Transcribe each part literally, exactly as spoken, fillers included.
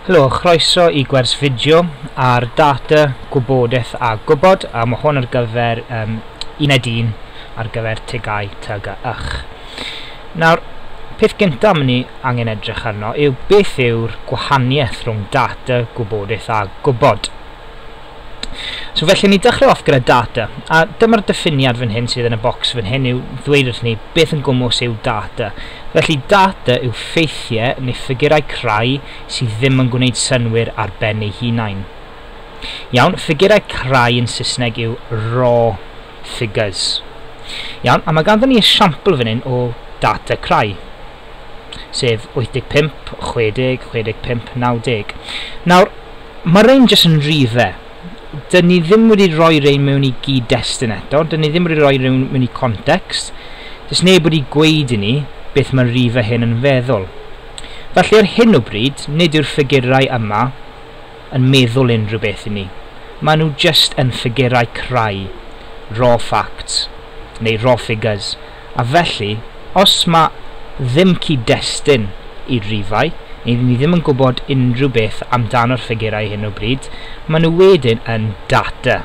Helo, chroeso i gwers fideo ar data, gwybodaeth a gwybod, a mae hwn ar gyfer um, uned un ar gyfer tigau tyg a ych. Nawr, peth gyntaf am ni angen edrych arno yw beth yw'r gwahaniaeth rhwng data, gwybodaeth a gwybod. So felly ni dechrau off gyda data, a dyma'r diffiniad fan hyn sydd yn y bocs fan hyn yw ddweud wrth ni beth yn gwmws yw data. Felly data yw ffeithiau neu ffigurau creu sydd ddim yn gwneud synwyr ar ben eu hunain. Iawn, ffigurau creu yn Saesneg yw raw figures. Iawn, a mae ganddyn ni esiampl fan hyn o data creu, sef wyth deg pump, chwe deg, chwe deg pump, naw deg. Nawr, mae rhain jyst yn rhifau. Dyn ni ddim wedi rhoi rhain mewn i gyd-destun eto, dyn ni ddim wedi rhoi rhain mewn i context. Does neb wedi gweud i ni beth mae rhifau hyn yn feddwl. Felly ar hyn o bryd, nid yw'r ffigurau yma yn meddwl unrhyw beth i ni. Maen nhw just yn ffigurau creu, raw facts, neu raw figures. A felly, os mae ddim cyd-destun i'r rhifau, neu ni ddim yn gwybod unrhyw beth amdano'r ffigurau hyn o bryd, maen nhw wedyn yn data.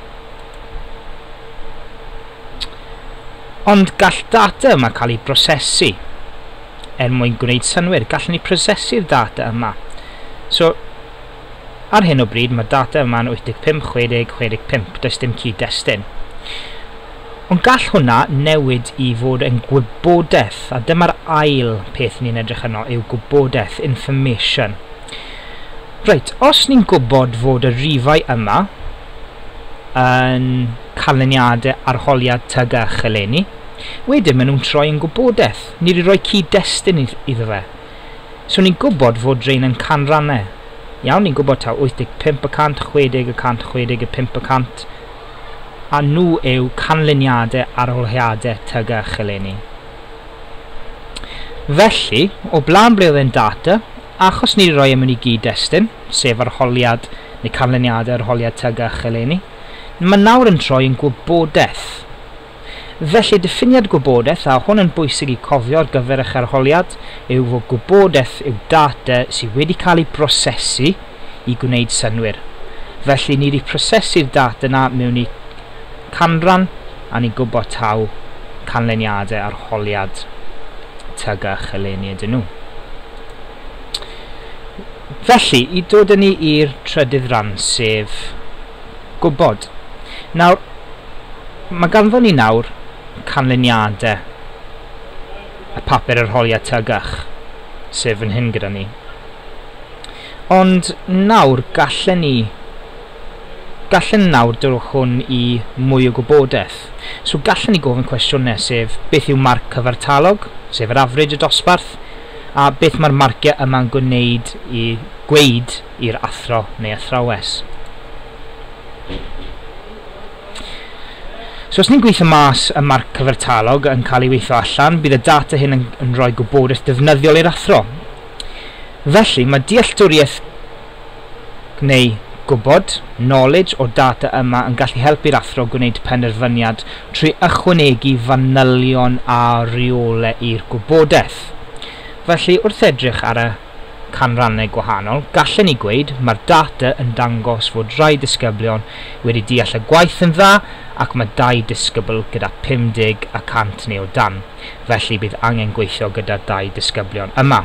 Ond gall data yma cael ei brosesu er mwyn gwneud synwyr. Gallwn ni prosesu'r data yma. So, ar hyn o bryd mae data yma'n wyth deg pump, chwe deg, chwe deg pump, does dim cyd-destun. Ond gall hwnna newid i fod yn gwybodaeth, a dyma'r ail peth ni'n edrych yno yw gwybodaeth, information. Reit, os ni'n gwybod fod y rhifau yma yn canlyniadau arholiad tyg a cheleni, wedyn maen nhw'n troi yn gwybodaeth. Ni wedi rhoi cyd-destun iddo fe. So ni'n gwybod fod rhain yn canrannau. Iawn, ni'n gwybod taw wyth deg pump y cant, chwe deg y cant, chwe deg y pump y cant, a nhw yw canlyniadau arholiadau tyg a cheleni. Felly, o blaen ble oedd e'n data, achos ni wedi rhoi am yn i gyd-destun, sef arholiad neu canlyniadau arholiad tyg a cheleni, mae nawr yn troi yn gwybodaeth. Felly, diffiniad gwybodaeth, a hwn yn bwysig i cofio ar gyfer eich arholiad, yw fod gwybodaeth yw data sydd wedi cael ei brosesu i gwneud synwyr. Felly, ni wedi prosesu'r data yna mewn i canran, a ni'n gwybod taw canlyniadau arholiad tyg a cheleni ydyn nhw. Felly, i dod â ni i'r trydydd ran, sef gwybod. Nawr, mae ganddo ni nawr canlyniadau y papur arholiad tygach, sef yn hyn gyda ni. Ond nawr gallen ni gallen nawr dod hwn i mwy o gwybodaeth. So gallen ni gofyn cwestiynau, sef beth yw marc cyfartalog, sef yr average y dosbarth, a beth mae'r marciau yma'n gwneud i gweud i'r athro neu athrawes. So os ni'n gweithio mas y marc cyfartalog yn cael ei weithio allan, bydd y data hyn yn, yn rhoi gwybodaeth defnyddiol i'r athro. Felly mae dealltwriaeth neu gwybod, knowledge o data yma yn gallu helpu'r athro gwneud penderfyniad trwy ychwanegu fanylion a reolau i'r gwybodaeth. Felly, wrth edrych ar y canrannau gwahanol, gallen ni gweud mae'r data yn dangos fod rai disgyblion wedi deall y gwaith yn dda ac mae dau disgybl gyda pum deg y cant neu o dan. Felly, bydd angen gweithio gyda dau disgyblion yma.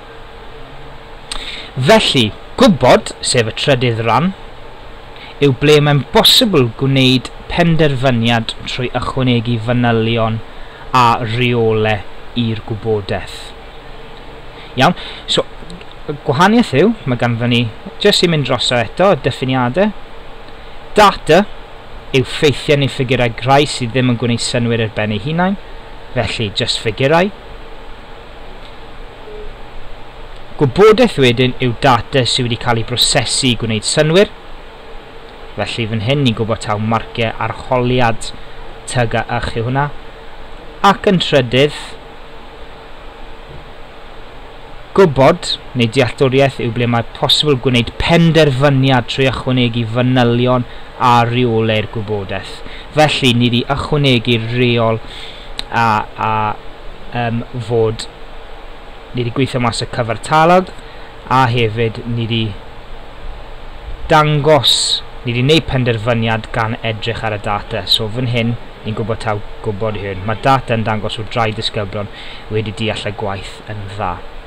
Felly, gwybod, sef y trydydd ran, yw ble mae'n bosibl gwneud penderfyniad trwy ychwanegu fanylion a reolau i'r gwybodaeth. Iawn, so, gwahaniaeth yw, mae ganddyn ni, jyst i mynd droso eto, y diffiniadau. Data yw ffeithiau neu ffigurau creu sydd ddim yn gwneud synwyr ar ben eu hunain, felly jyst ffigurau. Gwybodaeth wedyn yw data sydd wedi cael ei brosesu i gwneud synwyr. Felly fan hyn ni'n gwybod taw marciau arholiad tyg a ych yw hwnna. Ac yn trydydd, gwybod neu dealltwriaeth yw ble mae posibl gwneud penderfyniad trwy ychwanegu fanylion a reolau'r gwybodaeth. Felly ni wedi ychwanegu reol a, a um, fod ni wedi gweithio mas y cyfartalog a hefyd ni wedi dangos, ni wedi gwneud penderfyniad gan edrych ar y data. So fan hyn, ni'n gwybod taw gwybod hyn. Mae data yn dangos o drai disgyblion wedi deall y gwaith yn dda.